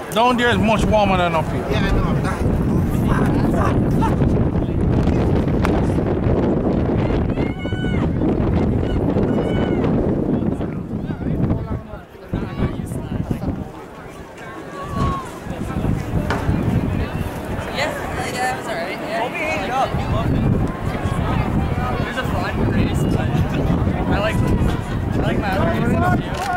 Down there is much warmer than up here. Yeah, I know. I'm dying. Yeah, that was alright. Yeah. It was a fun race, but I like my other races too.